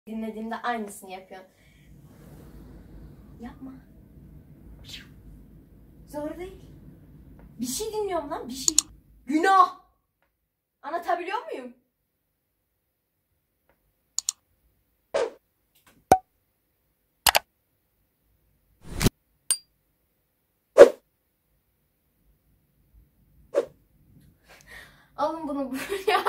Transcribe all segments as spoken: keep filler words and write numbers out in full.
Dinlediğimde aynısını yapıyorsun. Yapma. Zor değil. Bir şey dinliyorum lan, bir şey. Günah. Anlatabiliyor muyum? Alın bunu buraya.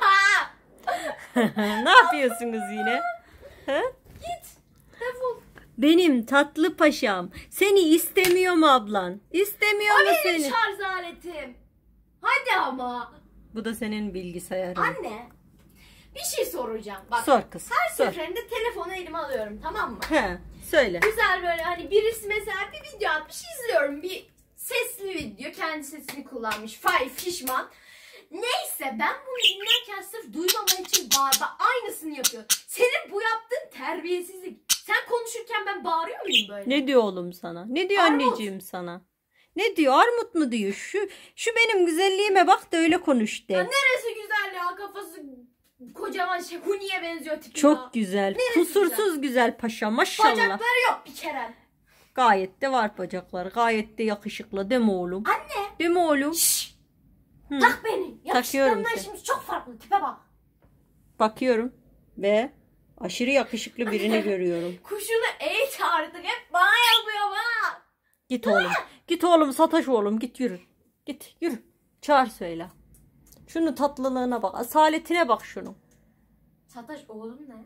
Ne yapıyorsunuz yine? Ha? Git. Defol. Benim tatlı paşam. Seni istemiyor mu ablan? İstemiyor O mu benim seni? şarj aletim. Hadi ama. Bu da senin bilgisayarın. Anne. Bir şey soracağım. Bak, Sor kız. her Sor. seferinde telefonu elime alıyorum, tamam mı? He, söyle. Güzel böyle hani birisi mesela bir video atmış, izliyorum. Bir sesli video. Kendi sesini kullanmış. Fay fişman. Neyse, ben bunu dinlerken sırf duymaman için bağırma aynısını yapıyor. Senin bu yaptığın terbiyesizlik. Sen konuşurken ben bağırıyor muyum böyle? Ne diyor oğlum sana? Ne diyor Armut. anneciğim sana? Ne diyor? Armut mu diyor? Şu şu benim güzelliğime bak da öyle konuş de. Ya neresi güzel ya, kafası kocaman şey, Huni'ye benziyor tipi. Çok ya. güzel. Neresi Kusursuz güzel, güzel paşa maşallah. Bacakları yok bir kere. Gayet de var bacakları. Gayet de yakışıklı değil mi oğlum? Anne. Değil mi oğlum? Şşş. Hı. Tak beni. Takıyorum Yakışıklarından seni. şimdi çok farklı, tipe bak. Bakıyorum ve aşırı yakışıklı birini görüyorum. Kuşunu eğit artık, hep bana yapıyor bana. Git oğlum. Git oğlum, sataş oğlum, git yürü. Git yürü. Çağır söyle. Şunun tatlılığına bak. Asaletine bak şunun. Sataş oğlum ne?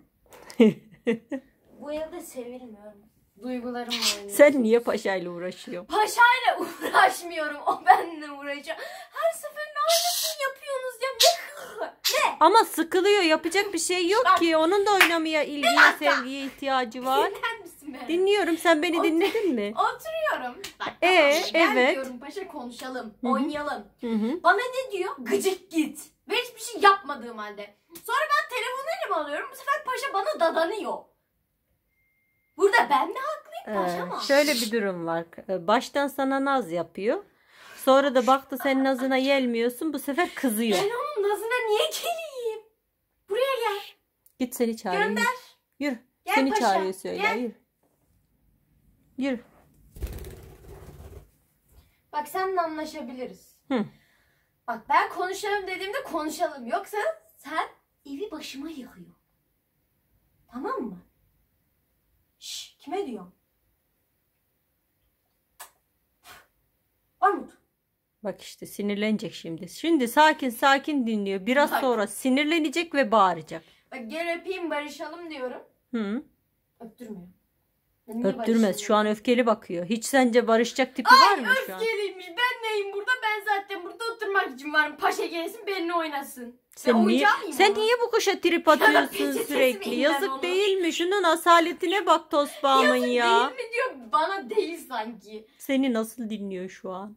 Bu evde sevilmiyorum. Duygularımla oynuyor. Sen niye paşayla uğraşıyorsun? Paşayla uğraşmıyorum. O benimle uğraşıyor. Her seferinde aynısını yapıyorsunuz ya. Ne? Ne? Ama sıkılıyor. Yapacak bir şey yok Bak. ki. Onun da oynamaya, ilgiye, dakika. sevgiye ihtiyacı var. Dinler misin beni? Dinliyorum. Sen beni Otur- dinledin mi? Oturuyorum. Bak, Ee, tamam. Gel evet. diyorum paşa, konuşalım. Hı hı. Oynayalım. Hı hı. Bana ne diyor? Gıcık git. Ve hiçbir şey yapmadığım halde. Sonra ben telefonu elime alıyorum. Bu sefer paşa bana dadanıyor. Burada ben mi haklıyım, paşa mı? Ee, şöyle bir durum var. Ee, Baştan sana naz yapıyor. Sonra da baktı senin nazına gelmiyorsun. Bu sefer kızıyor. Ben onun nazına niye geleyim? Buraya gel. Git seni çağırıyor. Gönder. Yürü. Gel Seni paşa, çağırıyor söyle. gel. Yürü. Yürü. Bak, seninle anlaşabiliriz. Hı. Bak, ben konuşalım dediğimde konuşalım. Yoksa sen evi başıma yıkıyor. Tamam mı? Şşş, kime diyorum? Armut. Bak işte sinirlenecek şimdi. Şimdi sakin sakin dinliyor. Biraz Bak. sonra sinirlenecek ve bağıracak. Bak, gel öpeyim, barışalım diyorum. Hı. Öptürmüyor. Niye Öptürmez. barışalım? Şu an öfkeli bakıyor. Hiç sence barışacak tipi var Ay, mı şu an? öfkeliymiş. Ben neyim burada? Ben zaten burada oturmak için varım. Paşa gelsin, benimle oynasın. Sen Ben niye, oyuncağı mıyım sen ama? niye bu kuşa trip atıyorsun peçetesi sürekli? miyim ben Yazık onun? değil mi? Şunun asaletine bak tosbağımın Yazık ya. değil mi diyor, bana değil sanki. Seni nasıl dinliyor şu an?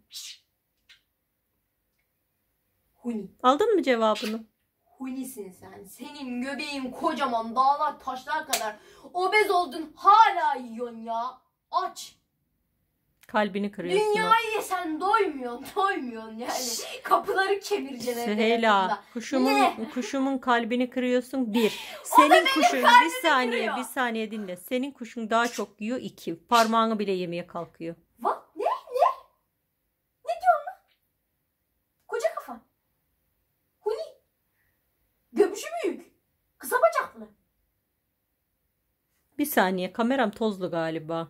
Huni. Aldın mı cevabını? Hunisin sen. Senin göbeğin kocaman, dağlar taşlar kadar. Obez oldun, hala yiyorsun ya. Aç. Kalbini kırıyorsun. o. Dünyayı yesen doymuyorsun, doymuyorsun yani. Kapıları kemireceksin evde Süheyla, yakında. kuşumun Ne? kuşumun kalbini kırıyorsun. Bir. Senin kuşun bir saniye kırıyor. bir saniye dinle. Senin kuşun daha çok yiyor. İki. Parmağını bile yemeye kalkıyor. Va? Ne? Ne? Ne diyorsun lan? Koca kafa. Huni. Göbüşü büyük. Kısa bacaklı. Bir saniye, kameram tozlu galiba.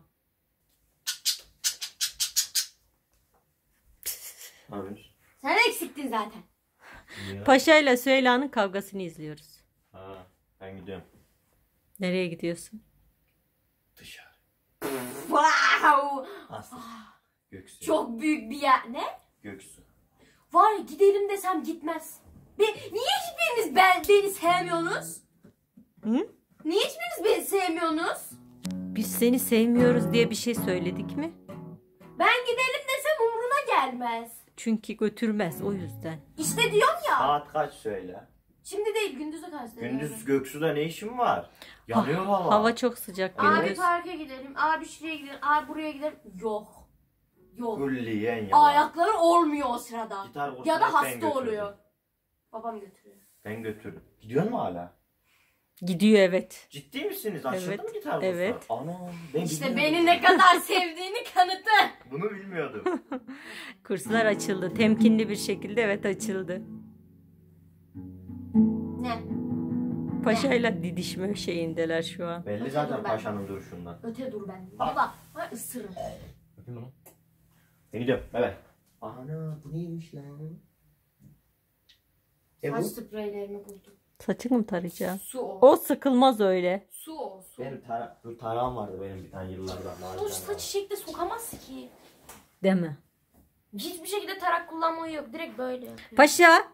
Hayır. Sen eksiktin zaten. Niye? Paşa ile Süheyla'nın kavgasını izliyoruz. Ha, ben gidiyorum. Nereye gidiyorsun? Dışarı. Wow. Aslı. Göksu. Çok büyük bir yer. Ne? Göksu. Var ya, gidelim desem gitmez. Be Niye hiçbiriniz ben, beni sevmiyorsunuz? Hı? Niye hiçbiriniz beni sevmiyorsunuz? Biz seni sevmiyoruz diye bir şey söyledik mi? Ben gidelim desem umruna gelmez. Çünkü götürmez, o yüzden. İşte diyorum ya. Saat kaç söyle. Şimdi değil, gündüzü kaçtı. Gündüz Göksu'da ne işin var? Yanıyor hava. Hava çok sıcak Abi gündüz. parka gidelim, abi şuraya gidelim, abi buraya gidelim. Yok. Yok. Külliyen yalan. Ayakları olmuyor o sırada. Gitar kursuna Ya da ben hasta götürdüm. oluyor. Babam götürüyor. Ben götürdüm. Gidiyor mu hala? Gidiyor evet. Ciddi misiniz? Açıldı Evet, mı gitar evet. kursları? Ana ben İşte bilmiyordum. beni ne kadar sevdiğini kanıtı. Bunu bilmiyordum. Kurslar açıldı. Temkinli bir şekilde evet açıldı. Ne? Paşayla didişme şeyindeler şu an. Belli Öte zaten dur ben. paşanın duruşundan. Öte dur ben. Ha. Baba var ısırın. Bakayım onu. Ben gidiyorum. Evet. Ana bu neymiş lan? E Saç bu? spreylerimi buldum. Saçını mı tarayacağım? Su o. O sıkılmaz öyle. Su o. Su. Benim tara dur, tarağım vardı benim bir tane yıllardan. Sonuç saçı şekli sokamaz ki. Değil mi? Hiçbir şekilde tarak kullanmayı yok. Direkt böyle yapıyor. Paşa.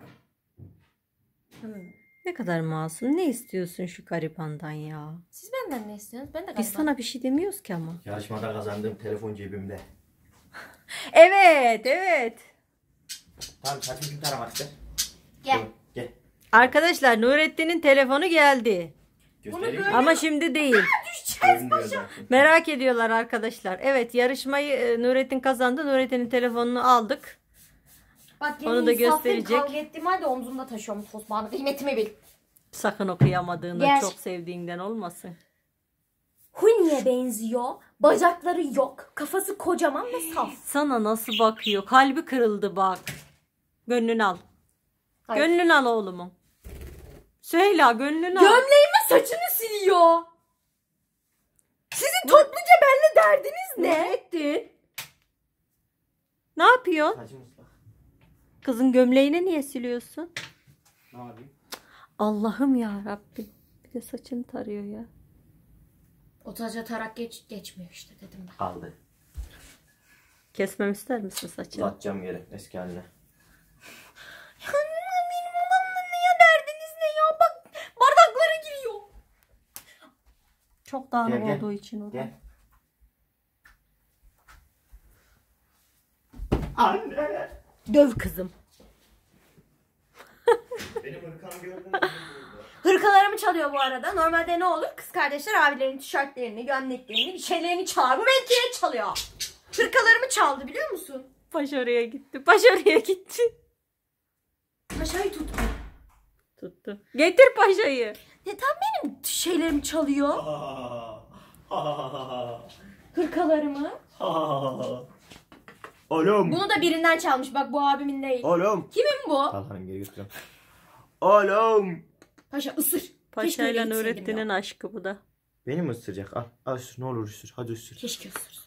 Ne kadar masum. Ne istiyorsun şu garibandan ya? Siz benden ne istiyorsunuz? Ben de Biz galiba. sana bir şey demiyoruz ki ama. Yarışmada kazandığım telefon cebimde. Evet, evet. Tamam saçımı kim taramak ister? Gel. Dur, Gel. Arkadaşlar Nurettin'in telefonu geldi. Göstereyim böyle- mi? Ama şimdi değil. Görünmüyor zaten. Merak ediyorlar arkadaşlar. Evet yarışmayı e, Nurettin kazandı. Nurettin'in telefonunu aldık. Bak Onu da gösterecek. Kavga ettiğim halde omzumda taşıyorum tosbağını. Kıymetimi bil. Sakın okuyamadığından Gel. çok sevdiğinden olmasın. Huni'ye benziyor. Bacakları yok. Kafası kocaman ve saf. Sana nasıl bakıyor? Kalbi kırıldı bak. Gönlünü al. Hayır. Gönlünü al oğlumun. Söyle gönlünü al. Gömleğime saçını siliyor. Sizin topluca benimle derdiniz ne? Nurettin. Ne yapıyorsun? Saçım ıslak. Kızın gömleğini niye siliyorsun? Ne yapayım? Allah'ım ya Rabbim. Bir de saçını tarıyor ya. O taca tarak geç, geçmiyor işte dedim ben. Kaldı. Kesmem ister misin saçını? Uzatacağım geri eski haline. Benim odamda neye derdiniz ne ya? Bak bardaklara giriyor. Çok dağınık Gel, gel. olduğu için o da. Gel. Anne. Döv kızım. Benim hırkamı gördün mü? Hırkalarımı çalıyor bu arada. Normalde ne olur? Kız kardeşler abilerin tişörtlerini, gömleklerini, bir şeylerini çalar. Bu benimkileri çalıyor. Hırkalarımı çaldı biliyor musun? Paşa oraya gitti. Paşa oraya gitti. Paşayı tuttu. Tuttu. Getir paşayı. Neden benim şeylerimi çalıyor? Hırkalarımı. Oğlum. Bunu da birinden çalmış. Bak bu abimin değil. Oğlum. Kimin bu? Talhan'ım geri götürüyorum. Oğlum. Paşa ısır. Keşke Paşayla öyle gitseydim Nurettin'in ya. aşkı bu da. Beni mi ısıracak? Al. Al ısır. Ne olur ısır. Hadi ısır. Keşke ısırsa.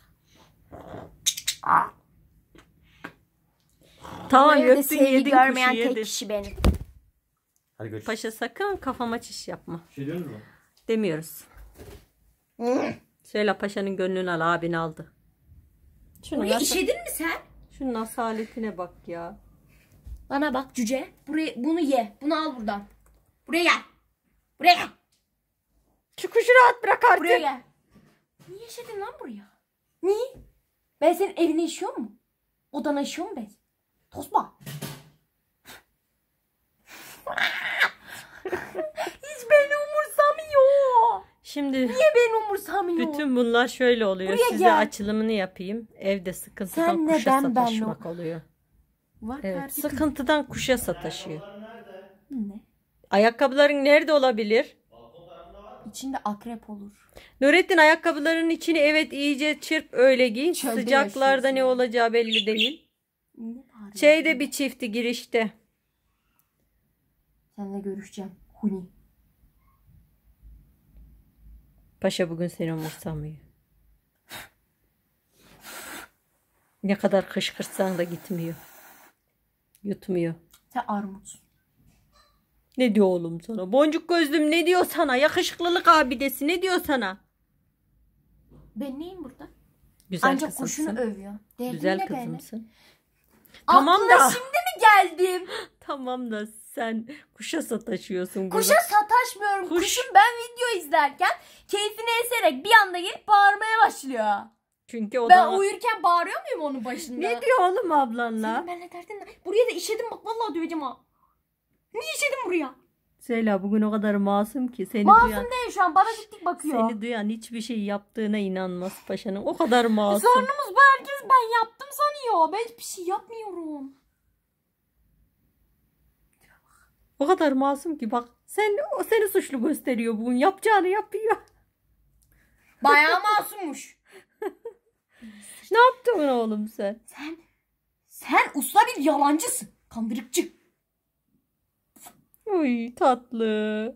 Tamam Bu evde yöktün sevgi yedin görmeyen kuşu tek yedin. kişi benim. Hadi görüşürüz. Paşa sakın kafama çiş yapma. Bir şey diyorsunuz mu? Demiyoruz. Söyle paşanın gönlünü al abin aldı. Şunu Buraya nasıl, işedin mi sen? şunun asaletine bak ya. Bana bak cüce. Buraya, bunu ye. Bunu al buradan. Buraya gel. Buraya gel. Şu kuşu rahat bırak artık. Buraya gel. Niye işedin lan buraya? Niye? Ben senin evine işiyor mu? Odana işiyor mu ben? Tosba. Hiç beni umursamıyor. Şimdi Niye beni umursamıyor? bütün bunlar şöyle oluyor. Buraya Size gel. açılımını yapayım. Evde sıkıntıdan Sen kuşa neden benle sataşmak oluyor. Var Evet, kardeşim. sıkıntıdan kuşa sataşıyor. Ne? Ayakkabıların nerede olabilir? İçinde akrep olur. Nurettin ayakkabıların içini evet iyice çırp öyle giy. Çölde Sıcaklarda yaşıyorsun ne ya. olacağı belli değil. Ne bağırıyorsun? Şeyde bir çifti girişte. Seninle görüşeceğim. Huni. Paşa bugün seni umursamıyor. Ne kadar kışkırtsan da gitmiyor. Yutmuyor. Sen armut. Ne diyor oğlum sana? Boncuk gözlüm ne diyor sana? Yakışıklılık abidesi ne diyor sana? Ben neyim burada? Güzel Ancak kızımsın. kuşunu övüyor. Derdin Güzel ne benim? kızımsın. Tamam Aklına da. şimdi mi geldim? Tamam da sen kuşa sataşıyorsun. Kuşa sataşmıyorum. Kuş. Kuşum ben video izlerken keyfini eserek bir anda gelip bağırmaya başlıyor. Çünkü o Ben da... uyurken bağırıyor muyum onun başında? Ne diyor oğlum ablanla? Senin benimle derdin ne? Buraya da işedim bak vallahi döveceğim ha. Niye işedim buraya? Söyle bugün o kadar masum ki seni Masum duyan, değil şu an bana dik bakıyor. seni duyan hiçbir şey yaptığına inanmaz paşanın. O kadar masum. Sorunumuz bu, herkes ben yaptım sanıyor. Ben hiçbir şey yapmıyorum. O kadar masum ki bak Sen o seni suçlu gösteriyor bugün. Yapacağını yapıyor. Bayağı masummuş. Ne yaptın oğlum sen? Sen, sen usta bir yalancısın. Kandırıkçı. Uy tatlı.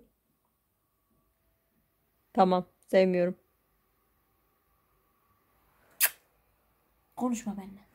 Tamam sevmiyorum. Konuşma benimle.